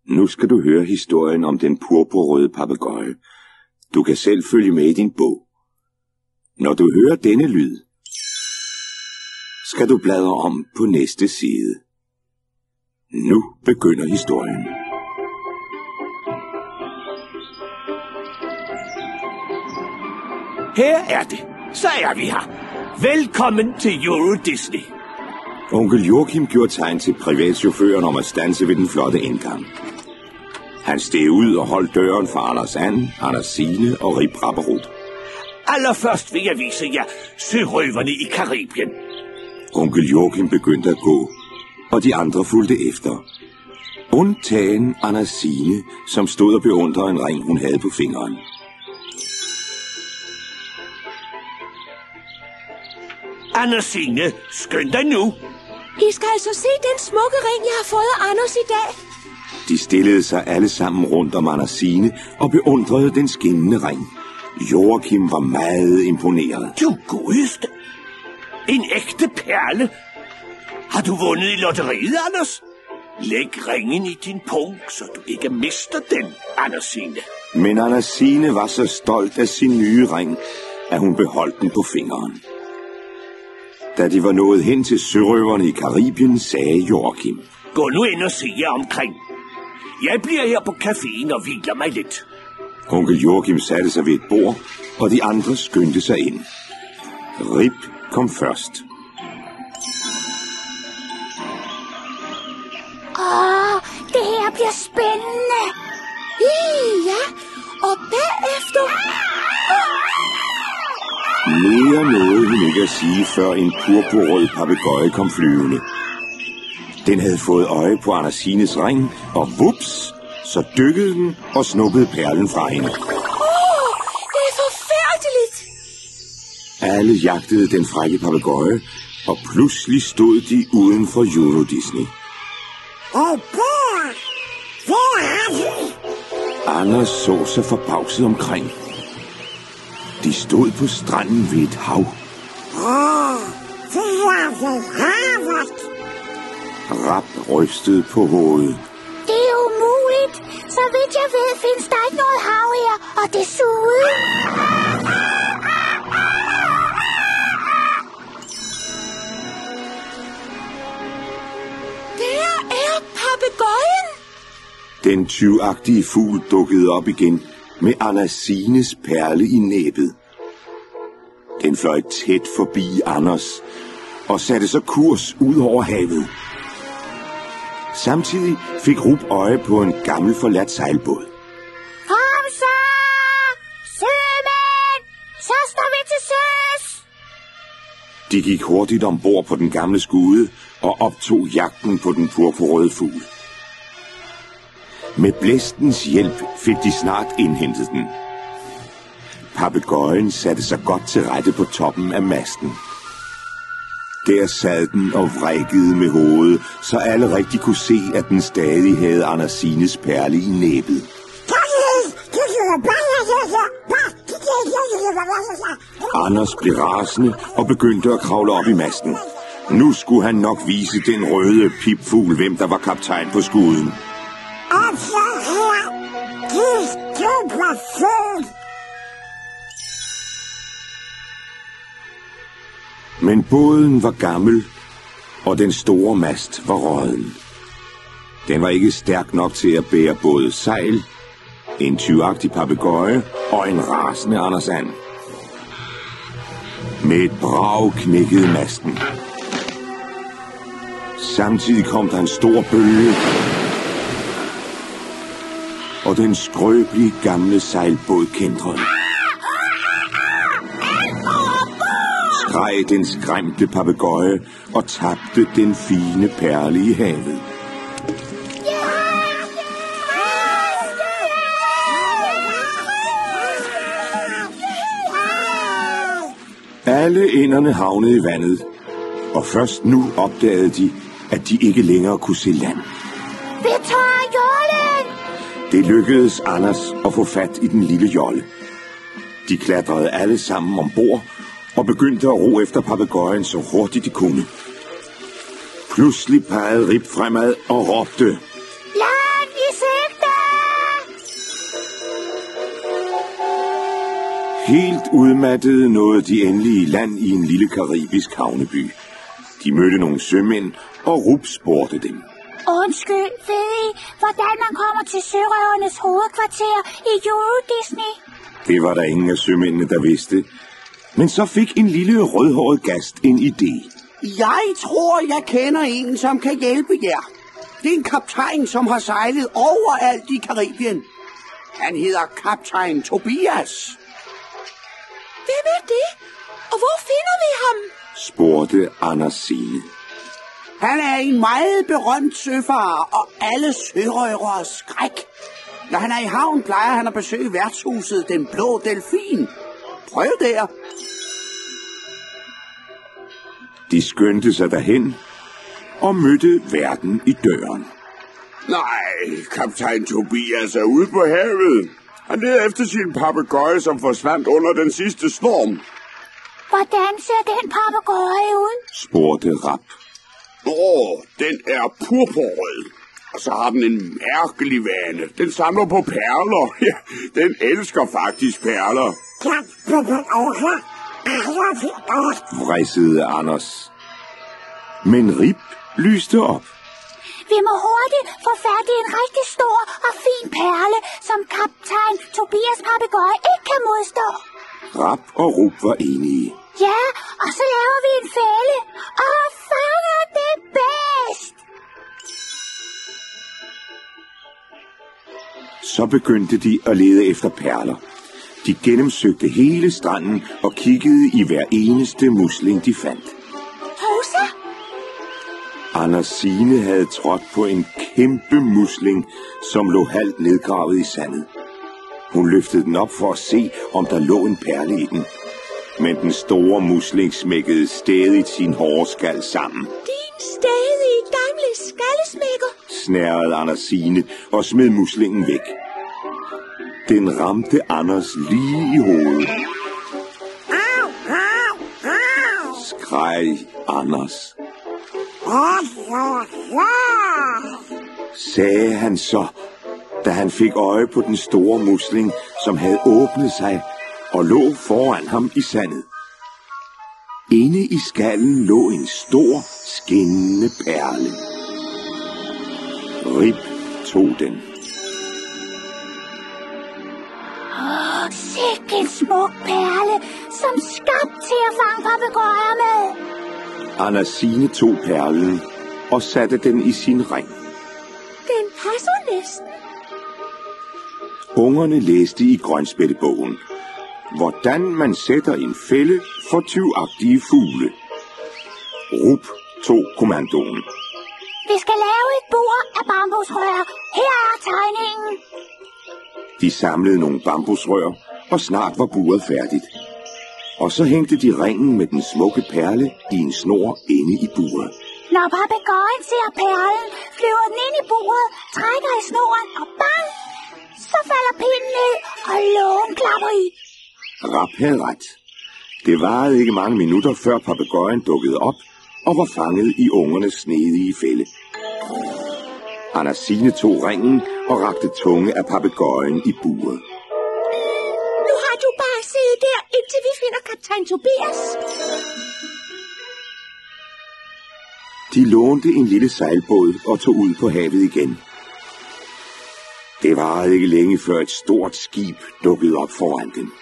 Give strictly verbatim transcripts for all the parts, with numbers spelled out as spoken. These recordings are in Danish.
Nu skal du høre historien om den purpurrøde papegøje. Du kan selv følge med i din bog. Når du hører denne lyd, skal du bladre om på næste side. Nu begynder historien. Her er det. Så er vi her. Velkommen til Euro Disney. Onkel Joachim gjorde tegn til privatchaufføren om at standse ved den flotte indgang. Han steg ud og holdt døren for Anders And, Anders Signe og Rip Rapperud. Allerførst vil jeg vise jer sørøverne i Karibien. Onkel Joachim begyndte at gå, og de andre fulgte efter. Undtagen Anders Signe, som stod og beundrede en ring, hun havde på fingeren. Anders Signe, skynd dig nu. I skal altså se den smukke ring, jeg har fået af Anders i dag. De stillede sig alle sammen rundt om Anders Signe og beundrede den skinnende ring. Joachim var meget imponeret. Du godeste. En ægte perle. Har du vundet i lotteriet, Anders? Læg ringen i din pung, så du ikke mister den, Anders Signe. Men Anders Signe var så stolt af sin nye ring, at hun beholdt den på fingeren. Da de var nået hen til sørøverne i Karibien, sagde Joachim: Gå nu ind og se jer omkring. Jeg bliver her på caféen og hviler mig lidt. Onkel Joachim satte sig ved et bord, og de andre skyndte sig ind. Rip kom først. Åh, det her bliver spændende. Ja, og bagefter... Mere nåede hun ikke at sige, før en purpurrød papegøje kom flyvende. Den havde fået øje på Anders Signes ring, og vups, så dykkede den og snuppede perlen fra hende. Åh, det er forfærdeligt! Alle jagtede den frække papegøje, og pludselig stod de uden for Euro Disney. Åh, boy! Hvor er vi? Anders så sig forbavset omkring. De stod på stranden ved et hav. Åh, det er ved havet. Rap rystede på hovedet. Det er umuligt. Så vidt jeg ved, findes der ikke noget hav her, og desuden... Der er papegøjen! Den tyvagtige fugl dukkede op igen med Anders Signes perle i næbet. Den fløj tæt forbi Anders og satte så kurs ud over havet. Samtidig fik Rup øje på en gammel forladt sejlbåd. Kom så! Sømænd! Så står vi til søs! De gik hurtigt ombord på den gamle skude og optog jagten på den purpurrøde fugl. Med blæstens hjælp fik de snart indhentet den. Papegøjen satte sig godt til rette på toppen af masten. Der sad den og vrikkede med hovedet, så alle rigtig kunne se, at den stadig havde Anders Signes perle i næbet. Anders blev rasende og begyndte at kravle op i masten. Nu skulle han nok vise den røde pipfugl, hvem der var kaptajn på skuden. Og så her, de stupler fugl. Men båden var gammel, og den store mast var rådden. Den var ikke stærk nok til at bære både sejl, en tyvagtig papegøje og en rasende Anders And. Med et brag knækkede masten. Samtidig kom der en stor bølge, og den skrøbelige gamle sejlbåd kæntrede. Skreg den skræmte papegøje og tabte den fine perle i havet. Alle ænderne havnede i vandet, og først nu opdagede de, at de ikke længere kunne se land. Vi tager jollen! Det lykkedes Anders at få fat i den lille jolle. De klatrede alle sammen ombord og begyndte at ro efter papegøjen så hurtigt de kunne. Pludselig pegede Rip fremad og råbte: Land i Helt udmattede nåede de endelig i land i en lille karibisk havneby. De mødte nogle sømænd, og Rup spurgte dem. Undskyld, ved I, hvordan man kommer til sørøvernes hovedkvarter i Euro Disney? Det var der ingen af sømændene, der vidste. Men så fik en lille rødhåret gast en idé. Jeg tror, jeg kender en, som kan hjælpe jer. Det er en kaptajn, som har sejlet overalt i Karibien. Han hedder kaptajn Tobias. Hvem er det? Og hvor finder vi ham? Spurgte Anders Signe. Han er en meget berømt søfarer, og alle sørøveres skræk. Når han er i havn, plejer han at besøge værtshuset Den Blå Delfin. Prøv der. De skyndte sig derhen og mødte værten i døren. Nej, kaptajn Tobias er ude på havet. Han leder efter sin papegøje, som forsvandt under den sidste storm. Hvordan ser den papegøje ud? Spurgte Rap. Åh, den er purpurrød. Og så har den en mærkelig vane. Den samler på perler. Ja, den elsker faktisk perler. Vrissede Anders. Men Rip lyste op. Vi må hurtigt få fat i en rigtig stor og fin perle, som kaptajn Tobias papegøje ikke kan modstå. Rap og Rup var enige. Ja, og så laver vi en fælde og fanger det bedst. Så begyndte de at lede efter perler. De gennemsøgte hele stranden og kiggede i hver eneste musling, de fandt. Rosa? Anders Signe havde trådt på en kæmpe musling, som lå halvt nedgravet i sandet. Hun løftede den op for at se, om der lå en perle i den. Men den store musling smækkede stædigt sin hårde skal sammen. Din stadige gamle skallesmækker, snærrede Anders Signe og smed muslingen væk. Den ramte Anders lige i hovedet. Au, au, au. Skreg Anders. Sagde han så, da han fik øje på den store musling, som havde åbnet sig og lå foran ham i sandet. Inde i skallen lå en stor, skinnende perle. Rip tog den. Åh, sikke en smuk perle, som skabt til at fange papegøjer med. Anders Signe tog perlen og satte den i sin ring. Den passer næsten. Ungerne læste i Grønspættebogen, hvordan man sætter en fælde for tyvagtige fugle. Rup tog kommandoen. Vi skal lave et bord af bambusrør. Her er tegningen. De samlede nogle bambusrør, og snart var buret færdigt. Og så hængte de ringen med den smukke perle i en snor inde i buret. Når papegøjen ser perlen, flyver den ind i buret, trækker i snoren og bang! Så falder pinden ned, og lågen klapper i. Rap havde ret. Det varede ikke mange minutter, før papegøjen dukkede op og var fanget i ungernes snedige fælde. Anders Signe tog ringen og rakte tunge af papegøjen i buret. Nu har du bare siddet der, indtil vi finder kaptajn Tobias. De lånte en lille sejlbåd og tog ud på havet igen. Det varede ikke længe, før et stort skib dukkede op foran dem.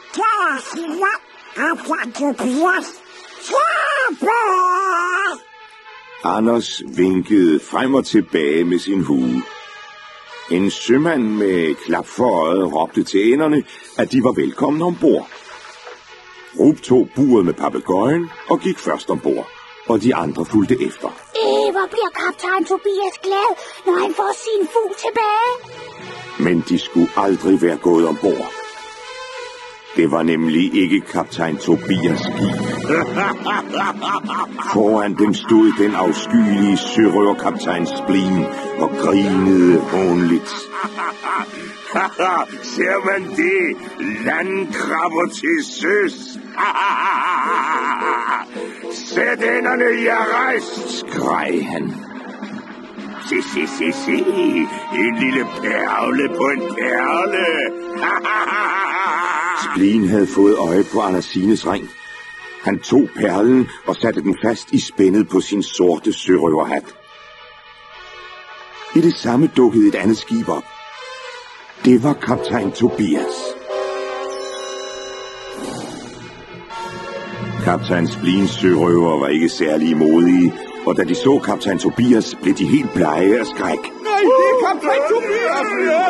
Anders vinkede frem og tilbage med sin hue. En sømand med klap for øjet råbte til enderne, at de var velkomne ombord. Rup tog buret med papegøjen og gik først ombord, og de andre fulgte efter. Øh, hvor bliver kaptajn Tobias glad, når han får sin fugl tilbage? Men de skulle aldrig være gået ombord. Det var nemlig ikke kaptajn Tobias skib. Foran dem stod den afskyelige sørøverkaptajn Spleen og grinede hånligt. Ser man det? Landkrabber til søs. Sæt enderne i rejst, skreg han. Se, se, se, se. En lille perle på en perle. Splin havde fået øje på Andersines ring. Han tog perlen og satte den fast i spændet på sin sorte sørøverhat. I det samme dukkede et andet skib op. Det var kaptajn Tobias. Kaptajn Splins sørøver var ikke særlig modige, og da de så kaptajn Tobias, blev de helt blege af skræk. Nej, det er kaptajn Tobias!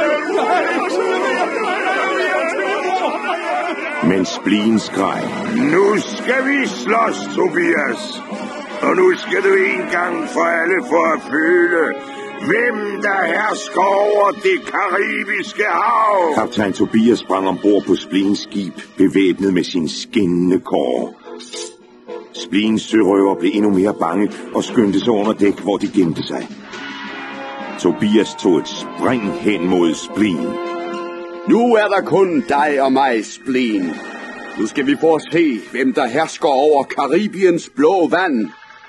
Men Splin skreg. Nu skal vi slås, Tobias. Og nu skal du en gang for alle få at føle, hvem der hersker over det karibiske hav. Kaptajn Tobias sprang ombord på Splins skib, bevæbnet med sin skinnende kår. Splins sørøver blev endnu mere bange og skyndte sig under dæk, hvor de gemte sig. Tobias tog et spring hen mod Splin. Nu er der kun dig og mig, Splin. Nu skal vi få at se, hvem der hersker over Karibiens blå vand.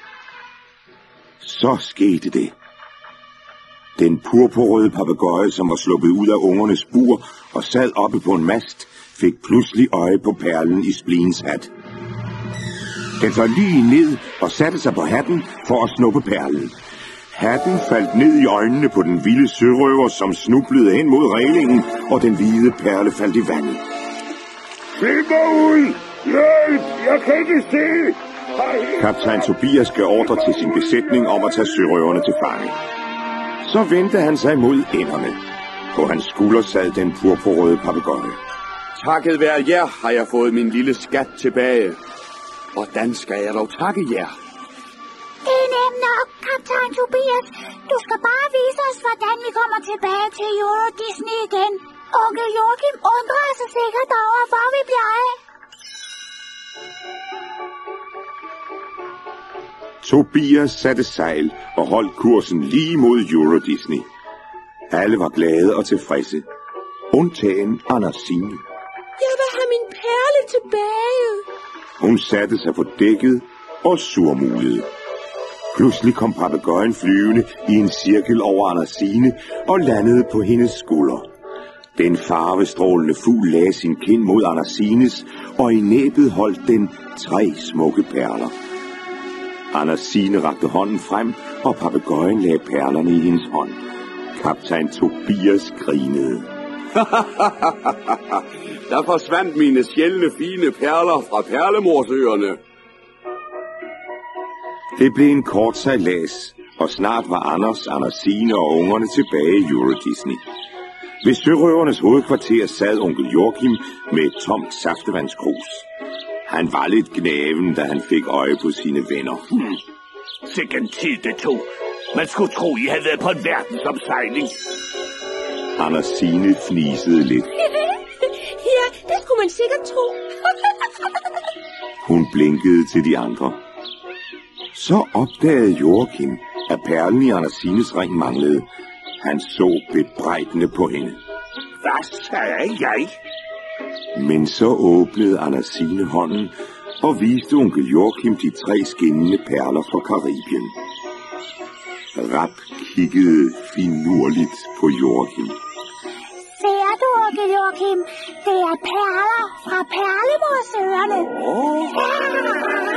Så skete det. Den purpurrøde papegøje, som var sluppet ud af ungernes bur og sad oppe på en mast, fik pludselig øje på perlen i Splins hat. Den faldt lige ned og satte sig på hatten for at snuppe perlen. Hatten faldt ned i øjnene på den vilde sørøver, som snublede hen mod reglingen, og den hvide perle faldt i vandet. Slip mig ud! Hjælp! Jeg kan ikke se! Kaptajn Tobias gav ordre til sin besætning om at tage sørøverne til fange. Så vendte han sig mod enderne. På hans skulder sad den purpurrøde papegøje. Takket være jer har jeg fået min lille skat tilbage. Hvordan skal jeg dog takke jer? Det er nemt nok, kaptajn Tobias. Du skal bare vise os, hvordan vi kommer tilbage til Euro Disney igen. Onkel Joachim undrer sig sikkert over, hvor vi bliver af. Tobias satte sejl og holdt kursen lige mod Euro Disney. Alle var glade og tilfredse. Undtagen Andersine. Jeg vil have min perle tilbage. Hun satte sig på dækket og surmulede. Pludselig kom papegøjen flyvende i en cirkel over Andersine og landede på hendes skulder. Den farvestrålende fugl lagde sin kind mod Andersines, og i næbet holdt den tre smukke perler. Andersine rakte hånden frem, og papegøjen lagde perlerne i hendes hånd. Kaptajn Tobias grinede. Der forsvandt mine sjældne fine perler fra Perlemorsøerne. Det blev en kort sejlads, og snart var Anders, Andersine og ungerne tilbage i Euro Disney. Ved sørøvernes hovedkvarter sad onkel Joachim med et tomt saftevandskrus. Han var lidt gnaven, da han fik øje på sine venner. Hmm. Sikke en tid det tog. Man skulle tro, I havde været på en verdensomsejling. Andersine fnisede lidt. Ja, det skulle man sikkert tro. Hun blinkede til de andre. Så opdagede Joachim, at perlen i Andersines ring manglede. Han så bebrejdende på hende. Hvad sagde jeg? Men så åbnede Andersine hånden og viste onkel Joachim de tre skinnende perler fra Karibien. Rap kiggede finurligt på Joachim. Ser du, onkel Joachim? Det er perler fra Perlemorsøerne. Åh!